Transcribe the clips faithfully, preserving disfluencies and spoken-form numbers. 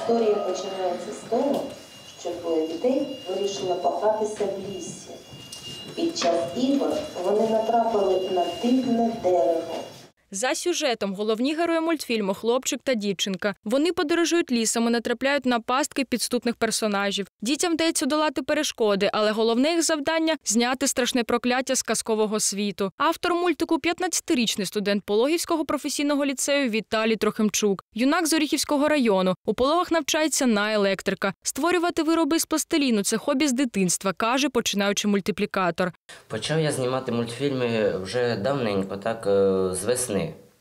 Історія починається з того, що двоє дітей вирішили погратися в лісі. Під час ігор вони натрапили на дивне дерево. За сюжетом головні герої мультфільму – хлопчик та дівчинка. Вони подорожують лісом і натрапляють на пастки підступних персонажів. Дітям вдається долати перешкоди, але головне їх завдання – зняти страшне прокляття з казкового світу. Автор мультику – п'ятнадцятирічний студент Пологівського професійного ліцею Віталій Трохимчук. Юнак з Оріхівського району. У Пологах навчається на електрика. Створювати вироби з пластиліну – це хобі з дитинства, каже починаючий мультиплікатор. Почав я знімати мультфільми вже давненько, так, з весни.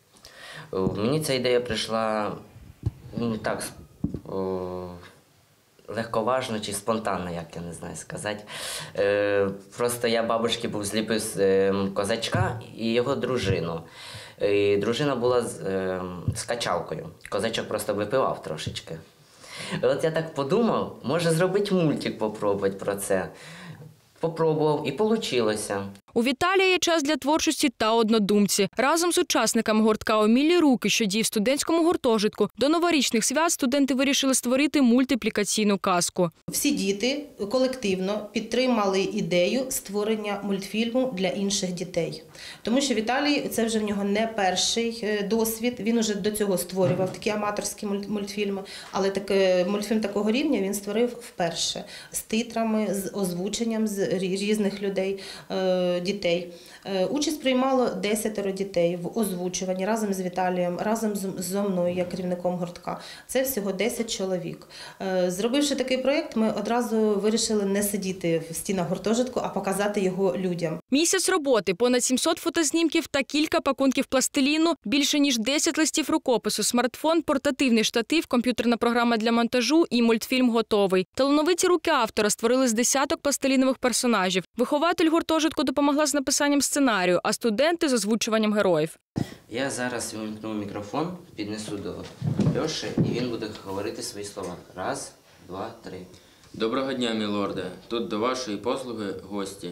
Мені ця ідея прийшла, ну, так, о, легковажно чи спонтанно, як я не знаю сказати. Е, просто я бабушці був зліпив е, козачка і його дружину. І дружина була з, е, з качалкою. Козачок просто випивав трошечки. І от я так подумав, може зробити мультик, попробувати про це. Попробував і вийшло. У Віталія є час для творчості та однодумці. Разом з учасниками гуртка «Омілі руки», що діє в студентському гуртожитку, до новорічних свят студенти вирішили створити мультиплікаційну казку. Всі діти колективно підтримали ідею створення мультфільму для інших дітей. Тому що Віталій, це вже в нього не перший досвід, він уже до цього створював такі аматорські мультфільми, але таке, мультфільм такого рівня він створив вперше. З титрами, з озвученням з різних людей. Дітей. Участь приймало десятеро дітей в озвучуванні разом з Віталієм, разом зі мною, як керівником гуртка. Це всього десять чоловік. Зробивши такий проєкт, ми одразу вирішили не сидіти в стінах гуртожитку, а показати його людям. Місяць роботи, понад сімсот фотознімків та кілька пакунків пластиліну, більше ніж десять листів рукопису, смартфон, портативний штатив, комп'ютерна програма для монтажу і мультфільм готовий. Талановиті руки автора створили з десяток пластилінових персонажів. Вихователь гуртожитку допомогла з написанням сценарію, а студенти – з озвучуванням героїв. Я зараз вимкну мікрофон, піднесу до Льоші, і він буде говорити свої слова. Раз, два, три. Доброго дня, мілорде. Тут до вашої послуги гості.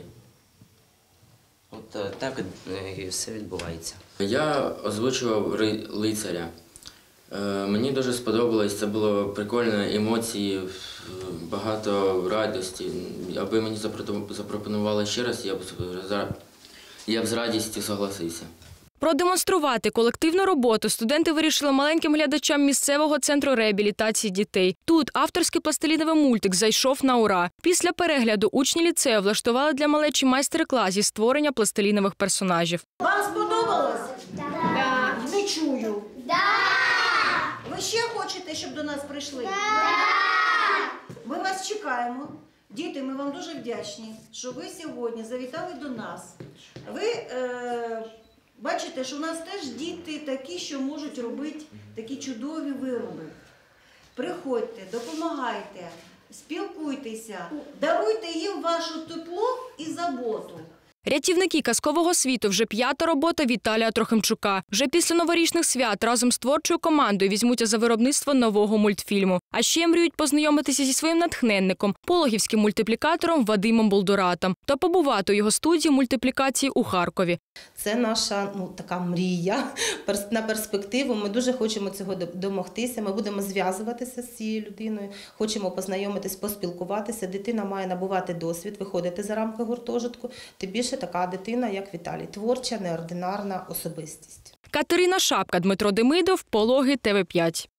От так і все відбувається. Я озвучував лицаря. Мені дуже сподобалось, це було прикольно, емоції, багато радості. Аби мені запропонували ще раз, я б, я б з радістю согласився. Продемонструвати колективну роботу студенти вирішили маленьким глядачам місцевого центру реабілітації дітей. Тут авторський пластиліновий мультик зайшов на ура. Після перегляду учні ліцею влаштували для малечі майстер-клас зі створення пластилінових персонажів. Вам сподобалось? Так. Да. Не чую. Да. Ви ще хочете, щоб до нас прийшли? Да. Ми вас чекаємо. Діти, ми вам дуже вдячні, що ви сьогодні завітали до нас. Ви е, бачите, що у нас теж діти такі, що можуть робити такі чудові вироби. Приходьте, допомагайте, спілкуйтеся, даруйте їм вашу тепло і заботу. Рятівники казкового світу вже п'ята робота Віталія Трохимчука. Вже після новорічних свят разом з творчою командою візьмуться за виробництво нового мультфільму. А ще мріють познайомитися зі своїм натхненником – пологівським мультиплікатором Вадимом Болдуратом та побувати у його студії мультиплікації у Харкові. Це наша ну, така мрія на перспективу. Ми дуже хочемо цього домогтися. Ми будемо зв'язуватися з цією людиною, хочемо познайомитись, поспілкуватися. Дитина має набувати досвід, виходити за рамки гуртожитку. Тим більше така дитина, як Віталій. Творча, неординарна особистість. Катерина Шапка, Дмитро Демидов, Пологи, Т В п'ять.